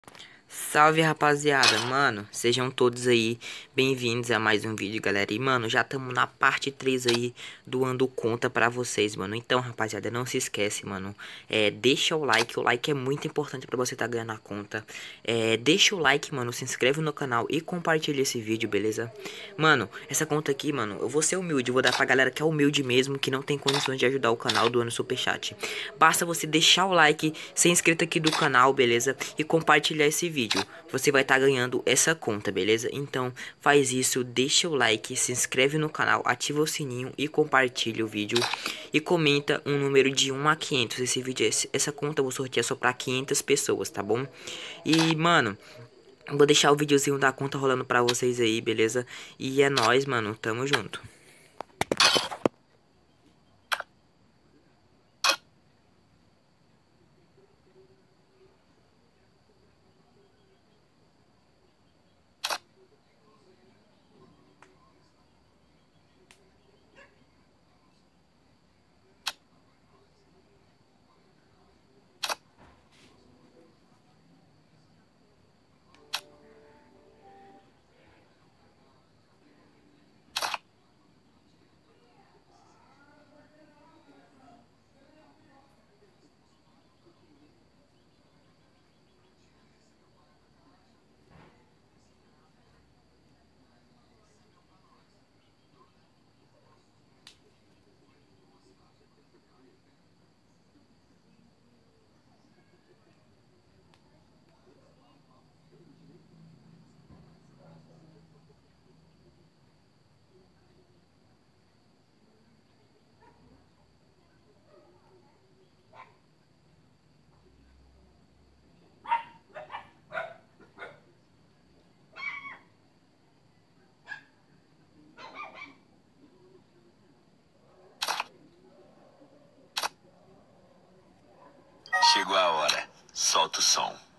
Salve, rapaziada, mano, sejam todos aí bem-vindos a mais um vídeo, galera. E mano, já estamos na parte 3 aí doando conta pra vocês, mano. Então, rapaziada, não se esquece, mano, deixa o like é muito importante pra você tá ganhando a conta. Deixa o like, mano, se inscreve no canal e compartilha esse vídeo, beleza? Mano, essa conta aqui, mano, eu vou ser humilde, eu vou dar pra galera que é humilde mesmo, que não tem condições de ajudar o canal doando superchat. Basta você deixar o like, ser inscrito aqui do canal, beleza? E compartilhar esse vídeo. Você vai estar ganhando essa conta, beleza? Então faz isso, deixa o like, se inscreve no canal, ativa o sininho e compartilha o vídeo. E comenta um número de 1 a 500. Esse vídeo, essa conta eu vou sortear só pra 500 pessoas, tá bom? E, mano, vou deixar o videozinho da conta rolando pra vocês aí, beleza? E é nóis, mano, tamo junto. Chegou a hora. Solta o som.